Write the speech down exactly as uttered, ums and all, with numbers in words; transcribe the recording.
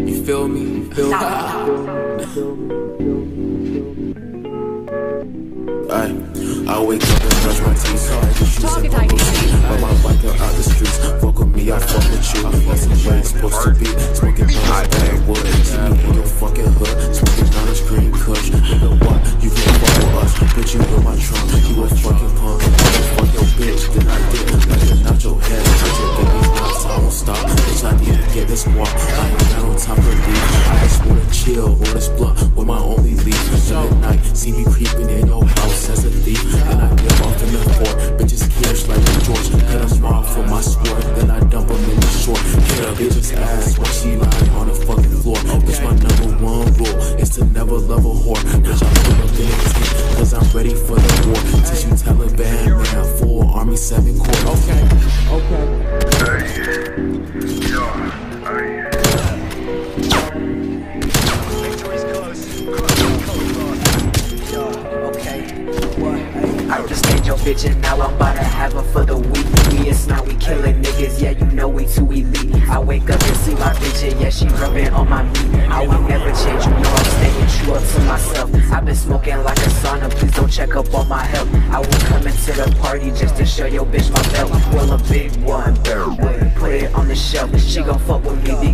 You feel me? You feel me? I, I wake up and brush my teeth, so I just use it on routine. But my bike out the streets, fuck with me, I fuck with you. That's the way it's supposed to be. Smoking bad wood, see me in your fucking hood. Smoking on this green kush. Nigga, what? You can't fuck with us. Put you in my trunk, you a fucking punk. I fuck your bitch, then I did. Like a nacho head, I just think these nuts, I won't stop. Bitch, I need to get this walk. I ain't got no time for leave. I just wanna chill, roll this blunt with my only leaf. At night, see me creeping in your house as a thief. And I get off in the fort, bitches cash like a George. Hit a smile for my sport, then I dump them in the short. Hit a bitch's ass while she lying on the fucking floor. Bitch, my number one rule is to never love a whore. Bitch, I put up in the tent, cause I'm ready for the war. Teach you Taliban, man, full army, seven core. Okay, okay. Hey, yo, hey. Victory's close. I just made your bitch and now I'm about to have her for the week. We is now we killing niggas, yeah you know we too elite. I wake up and see my bitch and yeah she rubbing on my meat. I will never change, you know I'm staying true up to myself. I've been smoking like a sauna, please don't check up on my health. I will come into the party just to show your bitch my belt. Well a big one, put it on the shelf. She gon' fuck with me